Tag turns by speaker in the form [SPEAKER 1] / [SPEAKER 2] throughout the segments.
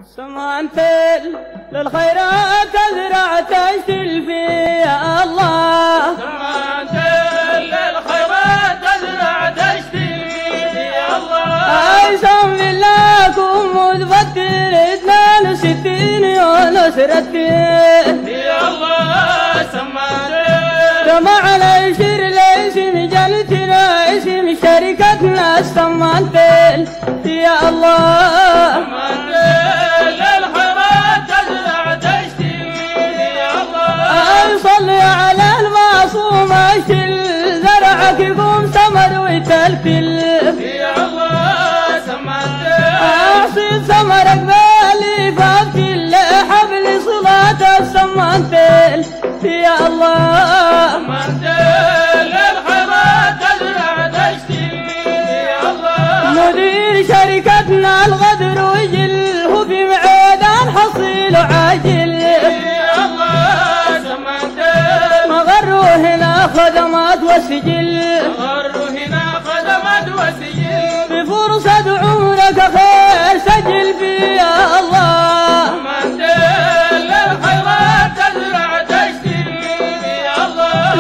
[SPEAKER 1] سمعت للخيرات تزرع تشتل في يا الله.
[SPEAKER 2] سمعت للخيرات تزرع تشتل في يا الله.
[SPEAKER 1] أيسم باللهكم متفتر 62 يونس رتين
[SPEAKER 2] يا الله. سمعت
[SPEAKER 1] جمع العشر لاسم جنتنا اسم شركتنا سمعت يا الله.
[SPEAKER 2] سمعت للخيرات تزرع تشتل يا الله.
[SPEAKER 1] صلي على المعصوم اشتل زرعك يقوم ثمر ويتلتل
[SPEAKER 2] يا الله. سمعت
[SPEAKER 1] احصد ثمرك بالي فابتل حبل صلاة السمانتل يا الله.
[SPEAKER 2] سمعت للخيرات تزرع تشتل يا الله.
[SPEAKER 1] مدير شركتنا الغدر وجله في معيدان حصيل وعاجل
[SPEAKER 2] يا الله. سمعت
[SPEAKER 1] مغروا هنا خدمات وسجل
[SPEAKER 2] غر هنا خدمات وسجل.
[SPEAKER 1] بفرصة عمرك خير سجل فيها الله.
[SPEAKER 2] سمعت للخيرات تزرع تشتل يا الله.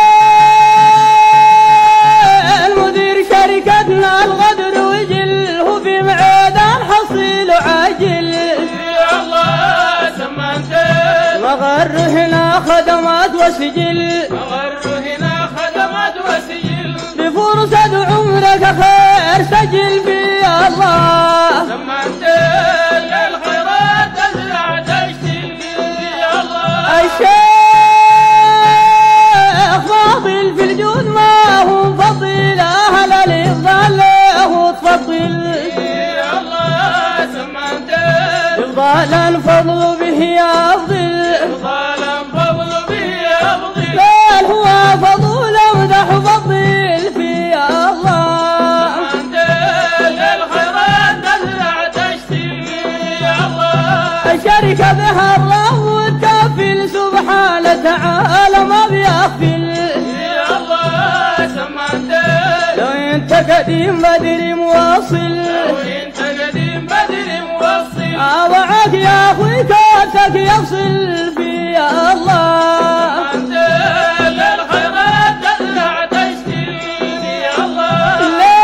[SPEAKER 1] المدير شركتنا الغدر وجله في معيدان حصيل وعاجل
[SPEAKER 2] يا الله. سمعت
[SPEAKER 1] مغر هنا خدمات وسجل
[SPEAKER 2] غر هنا خدمات وسجل.
[SPEAKER 1] بفرصة عمرك خير سجل فيها الله.
[SPEAKER 2] سمعت للخيرات تزرع تشتل يا الله.
[SPEAKER 1] الشيخ فاضل في الجود ما هو فضيل أهل الإفضال له تفضل
[SPEAKER 2] يا الله. سمعت
[SPEAKER 1] إفضال الفضل به أفضل
[SPEAKER 2] ظالم فضل به أفضل.
[SPEAKER 1] بل هو فضل أمدح فضيل في الله.
[SPEAKER 2] سمعت للخيرات تزرع تشتل يا الله.
[SPEAKER 1] الشركة بها الرب والكافل سبحانه تعالى ما بيغفل.
[SPEAKER 2] يا الله. سمعت
[SPEAKER 1] لو انت قديم بدري مواصل
[SPEAKER 2] وانت قديم بدري موصل.
[SPEAKER 1] معك يا اخوي كاتك يفصل في الله.
[SPEAKER 2] سمعت للخيرات تزرع تشتل يا الله.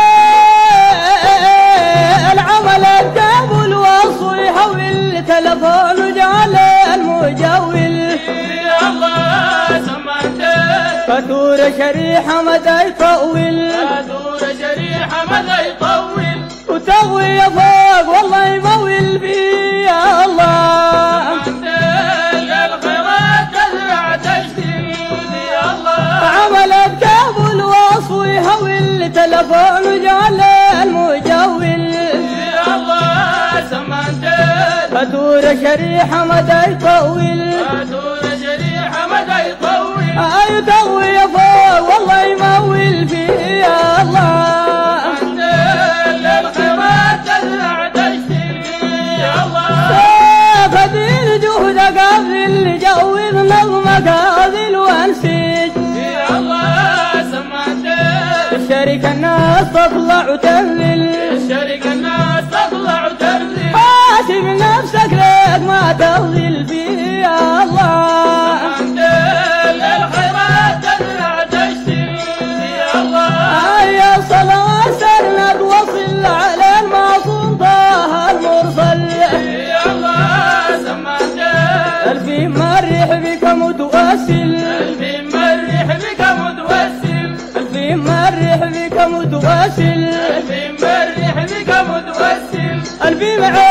[SPEAKER 1] العمل التاب والوصل يحول تلفون جعل المجول.
[SPEAKER 2] يا الله. سمعت
[SPEAKER 1] فاتور شريحة مدى يطول
[SPEAKER 2] دور شريحة مدى يطول.
[SPEAKER 1] وتغوي فوق والله يمول فيها الله.
[SPEAKER 2] سمعت للخيرات تزرع تشتل يا الله.
[SPEAKER 1] عملت كاب الوصف يحول تلفون جعل المجول.
[SPEAKER 2] يا الله. سمعت
[SPEAKER 1] فاتور شريحة مدى يطول
[SPEAKER 2] دور شريحة مدى يطول.
[SPEAKER 1] أي تغوي فوق والله يمول فيها الله.
[SPEAKER 2] سمعت للخيرات تزرع تشتل يا الله.
[SPEAKER 1] فدين جهدك اللي جوز نظمك هذه الوانسج.
[SPEAKER 2] يا الله. سمعت
[SPEAKER 1] الشركة الناس تطلع وتنزل
[SPEAKER 2] الشركة الناس تطلع وتنزل.
[SPEAKER 1] حاسب نفسك ليك ما تغزل فيها الله.
[SPEAKER 2] سمعت للخيرات تزرع تشتل يا الله.
[SPEAKER 1] يا صلاة سرنا توصل على المعصوم طه المرسل.
[SPEAKER 2] يا الله. سمعت
[SPEAKER 1] الفي مرح بك متوسل
[SPEAKER 2] قلبي مرح بك متوسل.
[SPEAKER 1] الفي مرح بك متوسل
[SPEAKER 2] قلبي مرح بك متوسل.
[SPEAKER 1] الفي